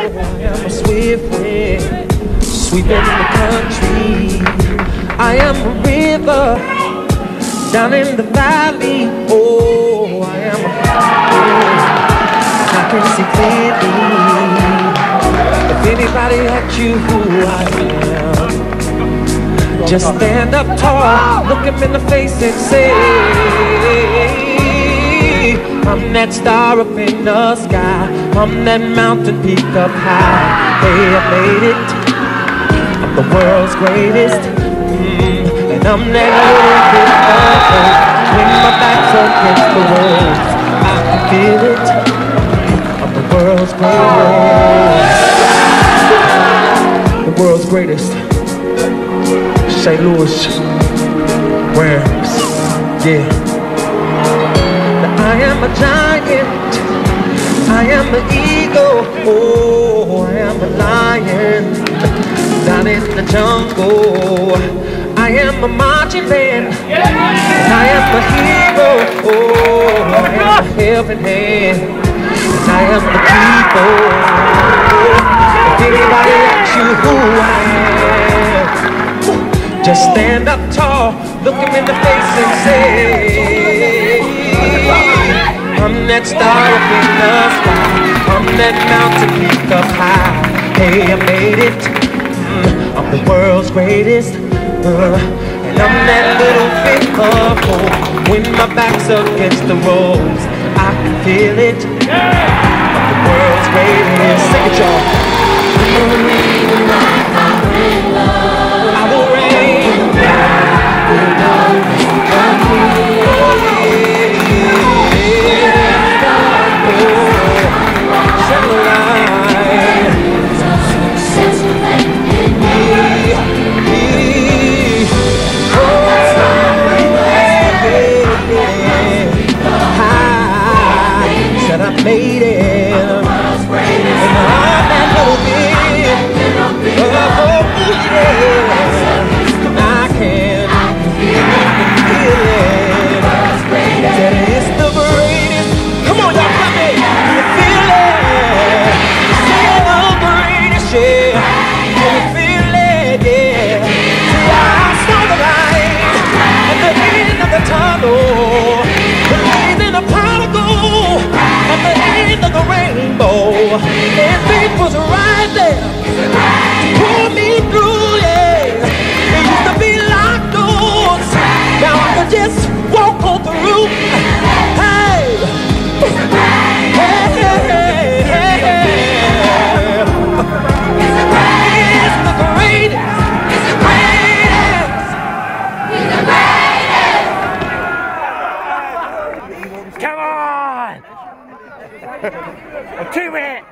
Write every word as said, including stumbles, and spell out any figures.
am a swift wind, sweeping the country. I am a river down in the valley. Oh, I am a wind, I can see clearly. If anybody asks you who I am, just stand up tall, look him in the face and say, I'm that star up in the sky, I'm that mountain peak up high. Hey, I made it, I'm the world's greatest, mm, and I'm that little bit of hope. When my back's against the walls, I can feel it, I'm the world's greatest. The world's greatest. Saint Louis, Rams, yeah. I am a giant, I am an eagle, oh, I am a lion, down in the jungle. I am a marching band, I am a hero, oh, I am a helping hand, I am the people. If anybody asks you who I am, just stand up tall, look him in the face and say, I'm that star up in the sky, I'm that mountain peak up high. Hey, I made it, mm, I'm the world's greatest, uh, and I'm that little bit of hope. When my back's against the ropes, I can feel it, I'm the world's greatest. Sing it, y'all. I will reign. I made it, and I'm that little bit of hope, yeah. I can feel it, that it's the greatest. Come on, y'all, clap it. You feel it, say the greatest, yeah. Can you feel it, yeah. See, I saw the light at the end of the tunnel, believing a prodigal at the end of the rainbow, and faith was right there to pull me through, yeah. It used to be locked doors, now I can just walk on through. Hey, hey, hey, hey, hey. It's the greatest, it's the greatest, it's the greatest. Come on! Two minutes!